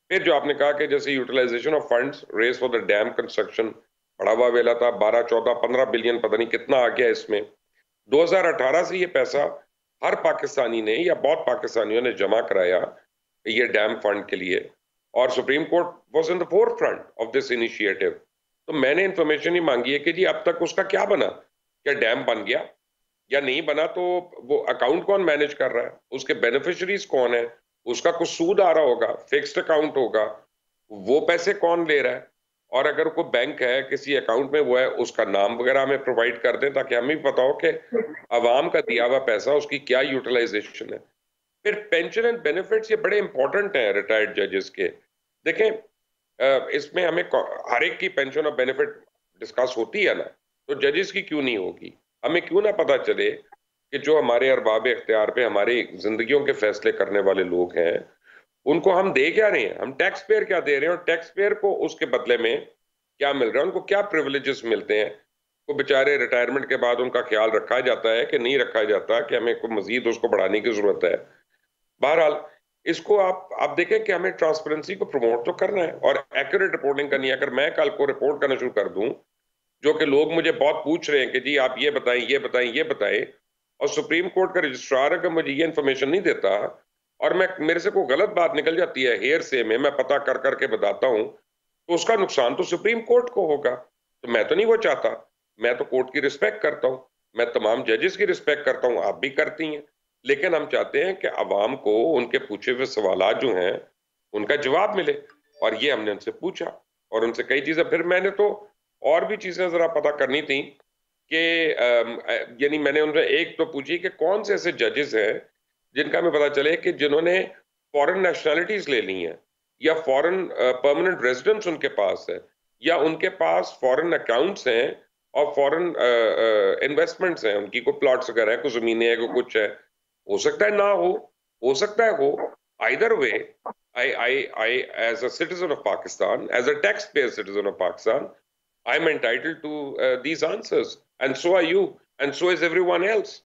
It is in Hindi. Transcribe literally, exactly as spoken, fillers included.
फिर जो आपने कहा कि जैसे utilization of funds race for the dam construction, बड़ा हुआ वेला था, बारह चौदह पंद्रह बिलियन, पता नहीं कितना आ गया इसमें। दो हज़ार अठारह से ये पैसा हर पाकिस्तानी ने या बहुत पाकिस्तानियों ने जमा कराया ये डैम फंड के लिए, और supreme court was in the forefront of this initiative. तो मैंने इंफॉर्मेशन ही मांगी है कि जी अब तक उसका क्या बना, क्या डैम बन गया या नहीं बना, तो वो अकाउंट कौन मैनेज कर रहा है, उसके बेनिफिशरीज कौन है, उसका कुछ सूद आ रहा होगा, फिक्स्ड अकाउंट होगा, वो पैसे कौन ले रहा है, और अगर कोई बैंक है किसी अकाउंट में वो है, उसका नाम वगैरह हमें प्रोवाइड कर दें ताकि हमें भी पता हो कि अवाम का दिया हुआ पैसा उसकी क्या यूटिलाइजेशन है। फिर पेंशन एंड बेनिफिट्स ये बड़े इंपॉर्टेंट हैं रिटायर्ड जजेस के। देखें, अ, इसमें हमें कौ- हर एक की पेंशन और बेनिफिट डिस्कस होती है ना, तो जजेस की क्यों नहीं होगी? हमें क्यों ना पता चले कि जो हमारे अरबाब इख्तियार पे हमारी जिंदगियों के फैसले करने वाले लोग हैं, उनको हम दे क्या रहे हैं, हम टैक्स पेयर क्या दे रहे हैं, और टैक्स पेयर को उसके बदले में क्या मिल रहा है, उनको क्या प्रिविलेजेस मिलते हैं, को बेचारे रिटायरमेंट के बाद उनका ख्याल रखा जाता है कि नहीं रखा जाता, कि हमें को मजीद उसको बढ़ाने की जरूरत है। बहरहाल, इसको आप आप देखें कि हमें ट्रांसपेरेंसी को प्रमोट तो करना है और एक्यूरेट रिपोर्टिंग करनी है। अगर मैं कल को रिपोर्ट करना शुरू कर दूं, जो कि लोग मुझे बहुत पूछ रहे हैं कि जी आप ये बताएं ये बताएं ये बताएं, और सुप्रीम कोर्ट का रजिस्ट्रार अगर मुझे ये इन्फॉर्मेशन नहीं देता, और मैं मेरे से कोई गलत बात निकल जाती है हेयर से में मैं पता कर करके बताता हूं, तो उसका नुकसान तो सुप्रीम कोर्ट को होगा। तो मैं तो नहीं वो चाहता। मैं तो कोर्ट की रिस्पेक्ट करता हूं, मैं तमाम जजेस की रिस्पेक्ट करता हूं, आप भी करती हैं। लेकिन हम चाहते हैं कि अवाम को उनके पूछे हुए सवालात जो हैं उनका जवाब मिले, और ये हमने उनसे पूछा और उनसे कई चीजें, फिर मैंने तो और भी चीजें जरा पता करनी थी कि अम, अ, यानी मैंने उनसे एक तो पूछी कि कौन से ऐसे जजेस हैं जिनका हमें पता चले कि जिन्होंने फॉरेन नेशनैलिटीज ले ली हैं, या फॉरेन परमानेंट रेजिडेंस उनके पास है, या उनके पास फॉरेन अकाउंट्स हैं और फॉरेन इन्वेस्टमेंट्स हैं, उनकी कोई प्लॉट्स वगैरह है, कुछ जमीनें हैं, कोई कुछ है। हो सकता है ना हो हो सकता है हो। Either way, I I I as a citizen of Pakistan, as a tax payer citizen of Pakistan, I'm entitled to uh, these answers, and so are you, and so is everyone else.